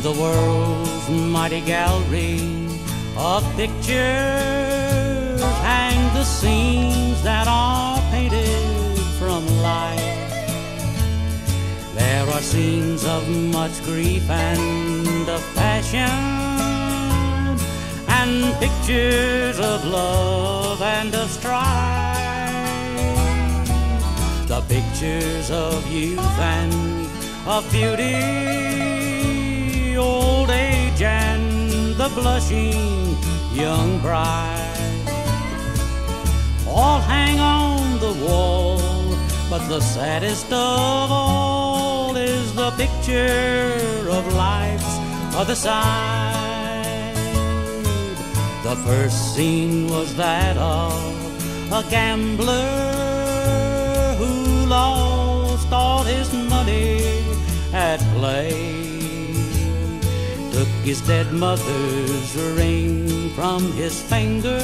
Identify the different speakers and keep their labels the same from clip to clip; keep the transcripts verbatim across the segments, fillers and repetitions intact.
Speaker 1: the world's mighty gallery of pictures hang the scenes that are painted from life. There are scenes of much grief and of passion, and pictures of love and of strife. The pictures of youth and of beauty, old age and the blushing young bride, all hang on the wall, but the saddest of all is the picture of life's other side. The first scene was that of a gambler who lost all his money at play, took his dead mother's ring from his finger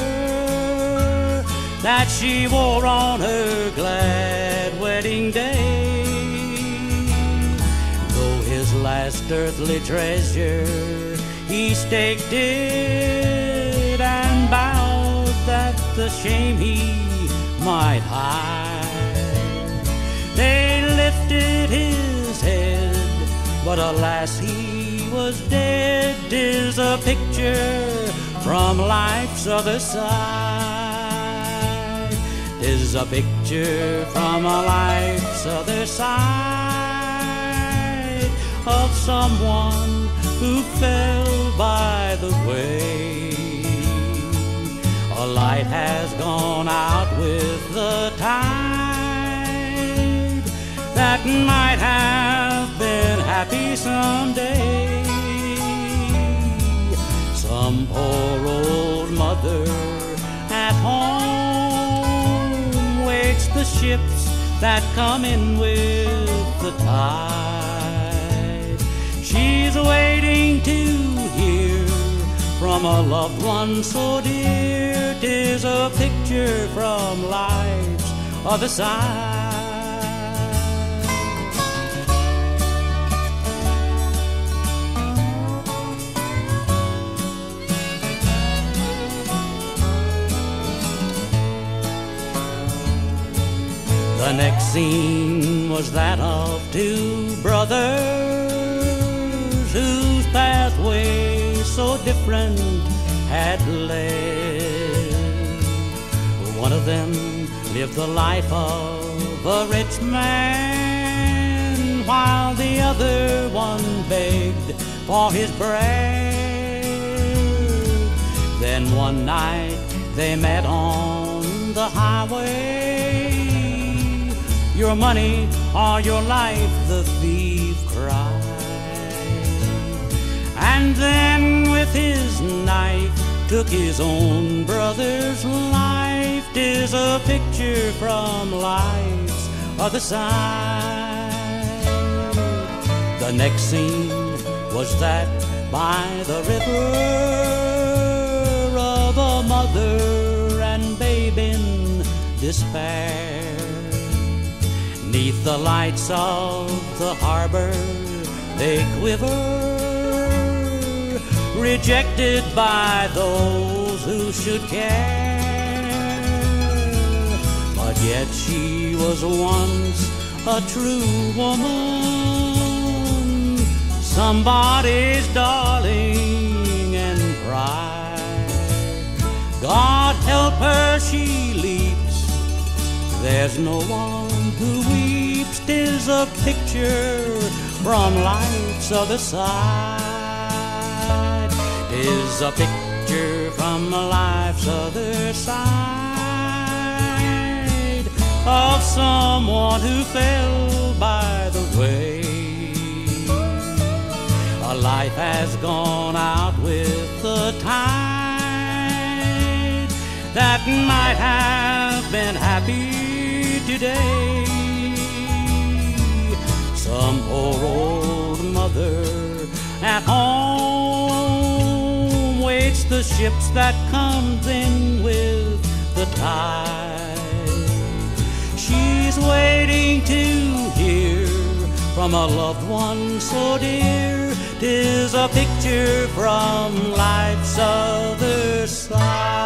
Speaker 1: that she wore on her glad wedding day. Though his last earthly treasure he staked it and vowed that the shame he might hide. They lifted his head, but alas he was dead. 'Tis a picture from life's other side. 'Tis a picture from a life's other side of someone who fell by the way. A light has gone out with the tide that might have been happy someday. Some poor old mother at home waits the ships that come in with the tide. She's waiting to hear from a loved one so dear. 'Tis a picture from life's other side. The next scene was that of two brothers whose pathways so different had led. One of them lived the life of a rich man, while the other one begged for his bread. Then one night they met on the highway. Your money or your life, the thief cried. And then with his knife took his own brother's life. 'Tis a picture from life's other side. The next scene was that by the river of a mother and babe in despair. 'Neath the lights of the harbor they quiver, rejected by those who should care. But yet she was once a true woman, somebody's darling and pride. God help her, she leaps, there's no one who weeps. 'Tis a picture from life's other side. 'Tis a picture from life's other side of someone who fell by the way. A life has gone out with the tide that might have been happy today. Some poor old mother at home waits the ships that comes in with the tide. She's waiting to hear from a loved one so dear. 'tis a picture from life's other side.